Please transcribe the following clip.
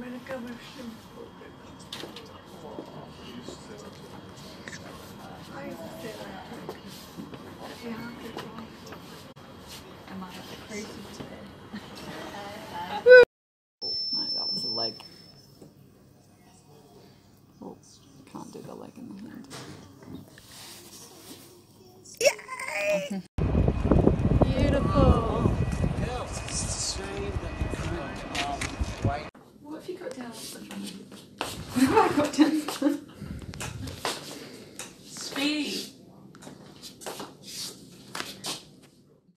Am I crazy today? No, that was a leg. Oh, can't do the leg in the hand.